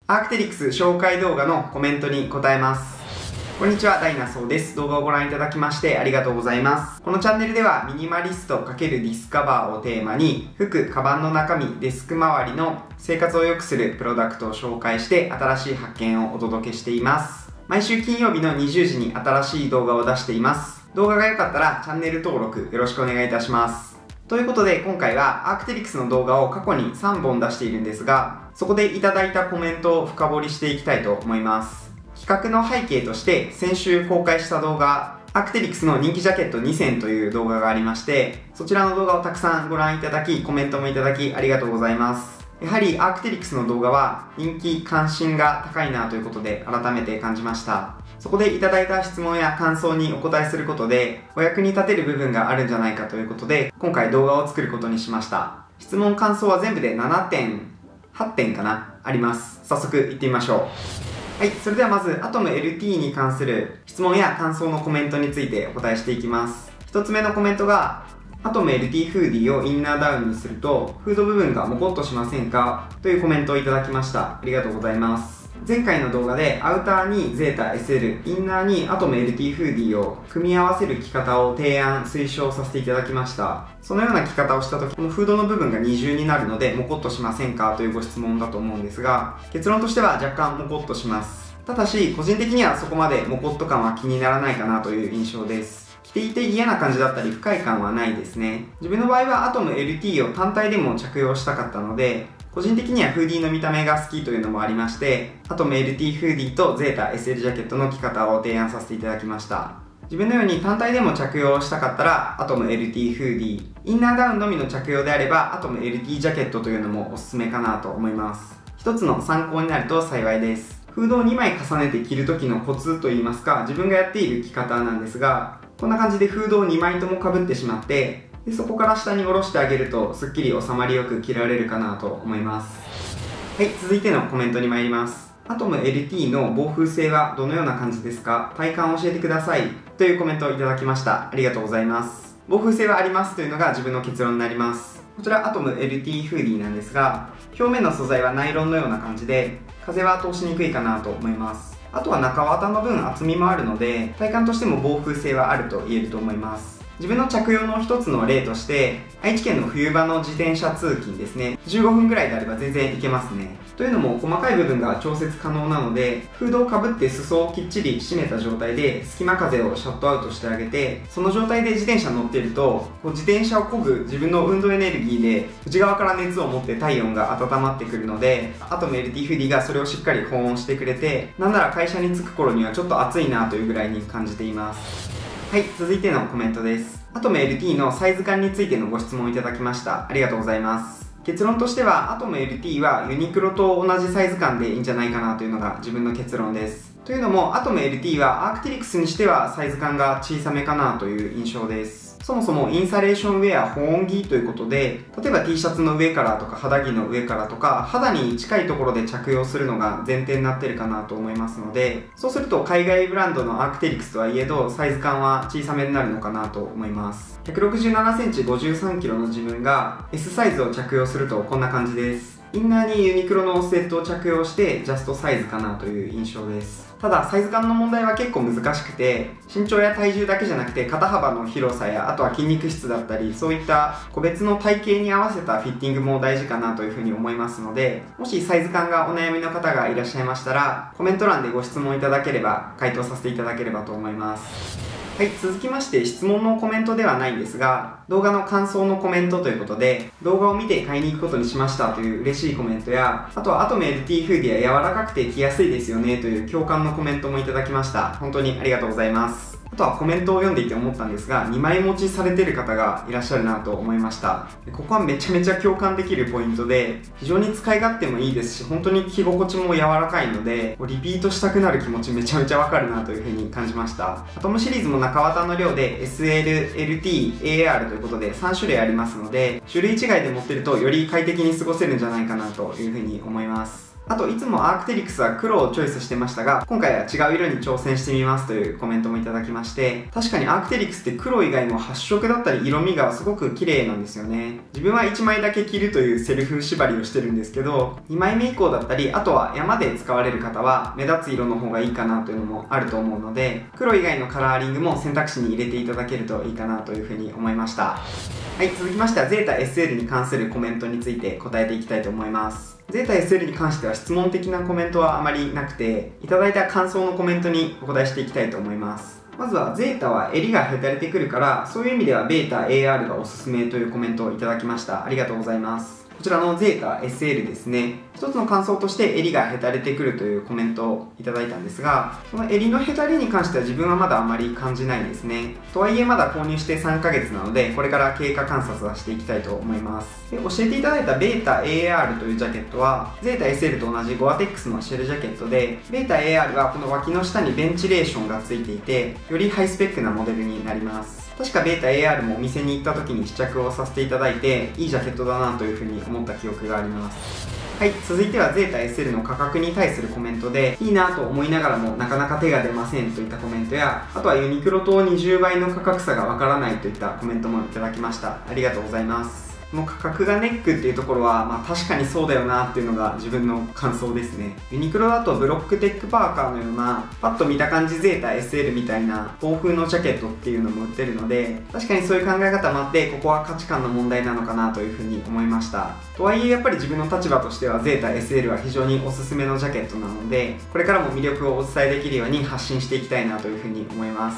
アークテリクス紹介動画のコメントに答えます。こんにちは、ダイナソーです。動画をご覧いただきましてありがとうございます。このチャンネルではミニマリスト×ディスカバーをテーマに服、カバンの中身、デスク周りの生活を良くするプロダクトを紹介して新しい発見をお届けしています。毎週金曜日の20時に新しい動画を出しています。動画が良かったらチャンネル登録よろしくお願いいたします。ということで今回はアークテリクスの動画を過去に3本出しているんですが、そこでいただいたコメントを深掘りしていきたいと思います。企画の背景として先週公開した動画、アークテリクスの人気ジャケット2選という動画がありまして、そちらの動画をたくさんご覧いただき、コメントもいただきありがとうございます。やはりアークテリクスの動画は人気関心が高いなということで改めて感じました。そこでいただいた質問や感想にお答えすることでお役に立てる部分があるんじゃないかということで今回動画を作ることにしました。質問感想は全部で7点、8点かなあります。早速いってみましょう。はい、それではまずアトム LT に関する質問や感想のコメントについてお答えしていきます。一つ目のコメントがアトム LT フーディーをインナーダウンにするとフード部分がモコッとしませんかというコメントをいただきました。ありがとうございます。前回の動画でアウターにゼータ SL、インナーにアトム LT フーディーを組み合わせる着方を提案、推奨させていただきました。そのような着方をした時、このフードの部分が二重になるのでモコッとしませんかというご質問だと思うんですが、結論としては若干モコッとします。ただし個人的にはそこまでモコッと感は気にならないかなという印象です。着ていて嫌な感じだったり不快感はないですね。自分の場合はアトム LT を単体でも着用したかったので、個人的にはフーディーの見た目が好きというのもありまして、アトム LT フーディーとゼータ SL ジャケットの着方を提案させていただきました。自分のように単体でも着用したかったらアトム LT フーディー、インナーダウンのみの着用であればアトム LT ジャケットというのもおすすめかなと思います。一つの参考になると幸いです。フードを2枚重ねて着る時のコツといいますか、自分がやっている着方なんですが、こんな感じでフードを2枚ともかぶってしまってでそこから下に下ろしてあげるとすっきり収まりよく着られるかなと思います。はい、続いてのコメントに参ります。アトム LT の防風性はどのような感じですか？体感を教えてくださいというコメントをいただきました。ありがとうございます。防風性はありますというのが自分の結論になります。こちらアトム LT フーディーなんですが、表面の素材はナイロンのような感じで風は通しにくいかなと思います。あとは中綿の分厚みもあるので体感としても防風性はあると言えると思います。自分の着用の一つの例として愛知県の冬場の自転車通勤ですね、15分ぐらいであれば全然いけますね。というのも細かい部分が調節可能なのでフードをかぶって裾をきっちり締めた状態で隙間風をシャットアウトしてあげて、その状態で自転車に乗っていると自転車を漕ぐ自分の運動エネルギーで内側から熱を持って体温が温まってくるので、アトム LT フーディーがそれをしっかり保温してくれて、なんなら会社に着く頃にはちょっと暑いなというぐらいに感じています。はい、続いてのコメントです。アトム LT のサイズ感についてのご質問をいただきました。ありがとうございます。結論としてはアトム LT はユニクロと同じサイズ感でいいんじゃないかなというのが自分の結論です。というのもアトム LT はアークテリクスにしてはサイズ感が小さめかなという印象です。そもそもインサレーションウェア保温着ということで、例えば T シャツの上からとか肌着の上からとか肌に近いところで着用するのが前提になってるかなと思いますので、そうすると海外ブランドのアークテリクスとはいえどサイズ感は小さめになるのかなと思います。167センチ 53kg の自分が S サイズを着用するとこんな感じです。インナーにユニクロのスウェットを着用してジャストサイズかなという印象です。ただサイズ感の問題は結構難しくて、身長や体重だけじゃなくて肩幅の広さやあとは筋肉質だったりそういった個別の体型に合わせたフィッティングも大事かなというふうに思いますので、もしサイズ感がお悩みの方がいらっしゃいましたらコメント欄でご質問いただければ回答させていただければと思います。はい、続きまして質問のコメントではないんですが、動画の感想のコメントということで、動画を見て買いに行くことにしましたという嬉しいコメントや、あとはアトム LT フーディーは柔らかくて着やすいですよねという共感のコメントもいただきました。本当にありがとうございます。あとはコメントを読んでいて思ったんですが、2枚持ちされてる方がいらっしゃるなと思いました。ここはめちゃめちゃ共感できるポイントで、非常に使い勝手もいいですし、本当に着心地も柔らかいので、リピートしたくなる気持ちめちゃめちゃわかるなというふうに感じました。アトムシリーズも中綿の量で SL、LT、AR ということで3種類ありますので、種類違いで持ってるとより快適に過ごせるんじゃないかなというふうに思います。 あと、いつもアークテリクスは黒をチョイスしてましたが、今回は違う色に挑戦してみますというコメントもいただきまして、確かにアークテリクスって黒以外も発色だったり色味がすごく綺麗なんですよね。自分は1枚だけ着るというセルフ縛りをしてるんですけど、2枚目以降だったり、あとは山で使われる方は目立つ色の方がいいかなというのもあると思うので、黒以外のカラーリングも選択肢に入れていただけるといいかなというふうに思いました。はい、続きましてはゼータ SL に関するコメントについて答えていきたいと思います。ゼータ SL に関しては質問的なコメントはあまりなくて、いただいた感想のコメントにお答えしていきたいと思います。まずは、ゼータは襟がへたれてくるから、そういう意味ではベータ AR がおすすめというコメントをいただきました。ありがとうございます。こちらのゼータ SL ですね。一つの感想として襟がへたれてくるというコメントをいただいたんですが、その襟のへたりに関しては自分はまだあまり感じないですね。とはいえまだ購入して3ヶ月なので、これから経過観察はしていきたいと思います。で、教えていただいたベータ AR というジャケットは、ゼータ SL と同じゴアテックスのシェルジャケットで、ベータ AR はこの脇の下にベンチレーションがついていて、よりハイスペックなモデルになります。確かベータ AR もお店に行った時に試着をさせていただいて、いいジャケットだなというふうに思った記憶があります。はい、続いてはゼータ SL の価格に対するコメントで、いいなと思いながらもなかなか手が出ませんといったコメントや、あとはユニクロと20倍の価格差がわからないといったコメントもいただきました。ありがとうございます。この価格がネックっていうところは、確かにそうだよなっていうのが自分の感想ですね。ユニクロだとブロックテックパーカーのような、パッと見た感じゼータ SL みたいな欧風のジャケットっていうのも売ってるので、確かにそういう考え方もあって、ここは価値観の問題なのかなというふうに思いました。とはいえやっぱり自分の立場としてはゼータ SL は非常におすすめのジャケットなので、これからも魅力をお伝えできるように発信していきたいなというふうに思います。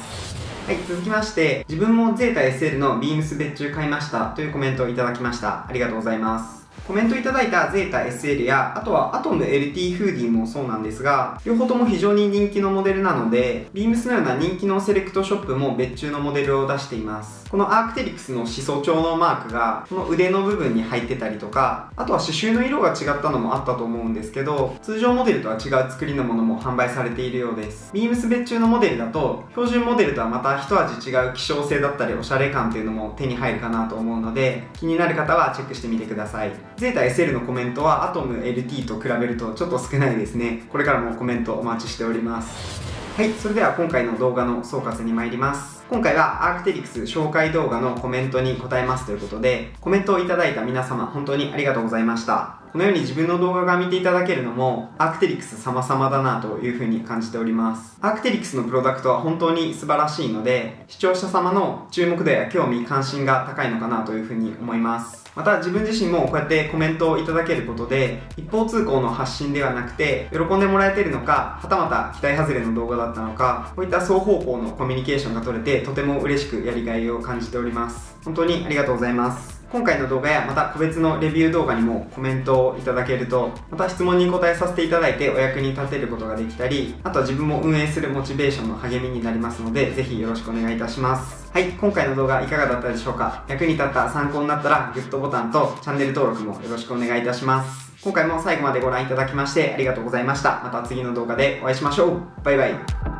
はい、続きまして、自分もゼータ SL のビームス別注買いましたというコメントをいただきました。ありがとうございます。コメントいただいたゼータ SL や、あとはアトム LT フーディーもそうなんですが、両方とも非常に人気のモデルなので、ビームスのような人気のセレクトショップも別注のモデルを出しています。このアークテリクスの始祖鳥のマークが、この腕の部分に入ってたりとか、あとは刺繍の色が違ったのもあったと思うんですけど、通常モデルとは違う作りのものも販売されているようです。ビームス別注のモデルだと、標準モデルとはまた一味違う希少性だったりおしゃれ感というのも手に入るかなと思うので、気になる方はチェックしてみてください。ゼータ SL のコメントはアトム LT と比べるとちょっと少ないですね。これからもコメントお待ちしております。はい、それでは今回の動画の総括に参ります。今回はアークテリクス紹介動画のコメントに答えますということで、コメントをいただいた皆様本当にありがとうございました。このように自分の動画が見ていただけるのもアークテリクス様々だなというふうに感じております。アークテリクスのプロダクトは本当に素晴らしいので、視聴者様の注目度や興味関心が高いのかなというふうに思います。また自分自身もこうやってコメントをいただけることで、一方通行の発信ではなくて喜んでもらえているのか、はたまた期待外れの動画だったのか、こういった双方向のコミュニケーションが取れてとても嬉しくやりがいを感じております。本当にありがとうございます。今回の動画やまた個別のレビュー動画にもコメントをいただけると、また質問に答えさせていただいてお役に立てることができたり、あとは自分も運営するモチベーションの励みになりますので、ぜひよろしくお願いいたします。はい、今回の動画いかがだったでしょうか。役に立った参考になったらグッドボタンとチャンネル登録もよろしくお願いいたします。今回も最後までご覧いただきましてありがとうございました。また次の動画でお会いしましょう。バイバイ。